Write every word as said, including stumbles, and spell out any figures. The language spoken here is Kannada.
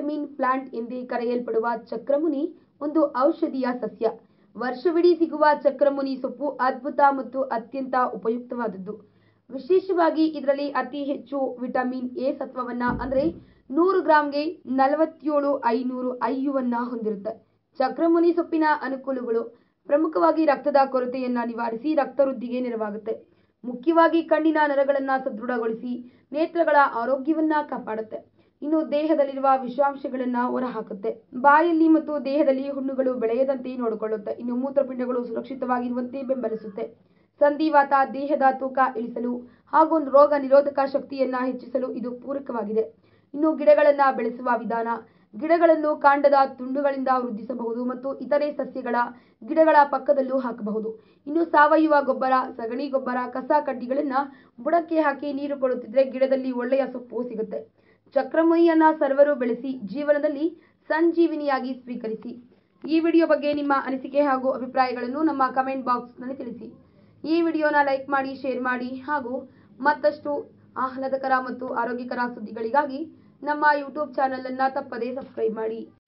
ವಿಟಮಿನ್ ಪ್ಲಾಂಟ್ ಎಂದೇ ಕರೆಯಲ್ಪಡುವ ಚಕ್ರಮುನಿ ಒಂದು ಔಷಧೀಯ ಸಸ್ಯ. ವರ್ಷವಿಡೀ ಸಿಗುವ ಚಕ್ರಮುನಿ ಸೊಪ್ಪು ಅದ್ಭುತ ಮತ್ತು ಅತ್ಯಂತ ಉಪಯುಕ್ತವಾದದ್ದು. ವಿಶೇಷವಾಗಿ ಇದರಲ್ಲಿ ಅತಿ ಹೆಚ್ಚು ವಿಟಮಿನ್ ಎ ಸತ್ವವನ್ನ ಅಂದರೆ ನೂರು ಗ್ರಾಂಗೆ ನಲವತ್ತೇಳು ಐನೂರು ಐಯುವನ್ನ ಹೊಂದಿರುತ್ತೆ. ಚಕ್ರಮುನಿ ಸೊಪ್ಪಿನ ಅನುಕೂಲಗಳು: ಪ್ರಮುಖವಾಗಿ ರಕ್ತದ ಕೊರತೆಯನ್ನ ನಿವಾರಿಸಿ ರಕ್ತ ವೃದ್ಧಿಗೆ ನೆರವಾಗುತ್ತೆ. ಮುಖ್ಯವಾಗಿ ಕಣ್ಣಿನ ನರಗಳನ್ನು ಸದೃಢಗೊಳಿಸಿ ನೇತ್ರಗಳ ಆರೋಗ್ಯವನ್ನ ಕಾಪಾಡುತ್ತೆ. ಇನ್ನು ದೇಹದಲ್ಲಿರುವ ವಿಷಾಂಶಗಳನ್ನ ಹೊರಹಾಕುತ್ತೆ. ಬಾಯಲ್ಲಿ ಮತ್ತು ದೇಹದಲ್ಲಿ ಹುಣ್ಣುಗಳು ಬೆಳೆಯದಂತೆ ನೋಡಿಕೊಳ್ಳುತ್ತೆ. ಇನ್ನು ಮೂತ್ರಪಿಂಡಗಳು ಸುರಕ್ಷಿತವಾಗಿರುವಂತೆ ಬೆಂಬಲಿಸುತ್ತೆ. ಸಂಧಿವಾತ, ದೇಹದ ತೂಕ ಇಳಿಸಲು ಹಾಗೂ ರೋಗ ನಿರೋಧಕ ಶಕ್ತಿಯನ್ನ ಹೆಚ್ಚಿಸಲು ಇದು ಪೂರಕವಾಗಿದೆ. ಇನ್ನು ಗಿಡಗಳನ್ನ ಬೆಳೆಸುವ ವಿಧಾನ: ಗಿಡಗಳನ್ನು ಕಾಂಡದ ತುಂಡುಗಳಿಂದ ವೃದ್ಧಿಸಬಹುದು ಮತ್ತು ಇತರೆ ಸಸ್ಯಗಳ ಗಿಡಗಳ ಪಕ್ಕದಲ್ಲೂ ಹಾಕಬಹುದು. ಇನ್ನು ಸಾವಯವ ಗೊಬ್ಬರ, ಸಗಣಿ ಗೊಬ್ಬರ, ಕಸ ಕಡ್ಡಿಗಳನ್ನ ಬುಡಕ್ಕೆ ಹಾಕಿ ನೀರು ಕೊಡುತ್ತಿದ್ರೆ ಗಿಡದಲ್ಲಿ ಒಳ್ಳೆಯ ಸೊಪ್ಪು ಸಿಗುತ್ತೆ. ಚಕ್ರಮುನಿಯನ್ನ ಸರ್ವರು ಬೆಳೆಸಿ ಜೀವನದಲ್ಲಿ ಸಂಜೀವಿನಿಯಾಗಿ ಸ್ವೀಕರಿಸಿ. ಈ ವಿಡಿಯೋ ಬಗ್ಗೆ ನಿಮ್ಮ ಅನಿಸಿಕೆ ಹಾಗೂ ಅಭಿಪ್ರಾಯಗಳನ್ನು ನಮ್ಮ ಕಮೆಂಟ್ ಬಾಕ್ಸ್ನಲ್ಲಿ ತಿಳಿಸಿ. ಈ ವಿಡಿಯೋನ ಲೈಕ್ ಮಾಡಿ, ಶೇರ್ ಮಾಡಿ ಹಾಗೂ ಮತ್ತಷ್ಟು ಆಹ್ಲಾದಕರ ಮತ್ತು ಆರೋಗ್ಯಕರ ಸುದ್ದಿಗಳಿಗಾಗಿ ನಮ್ಮ ಯೂಟ್ಯೂಬ್ ಚಾನಲ್ ಅನ್ನು ತಪ್ಪದೇ ಸಬ್ಸ್ಕ್ರೈಬ್ ಮಾಡಿ.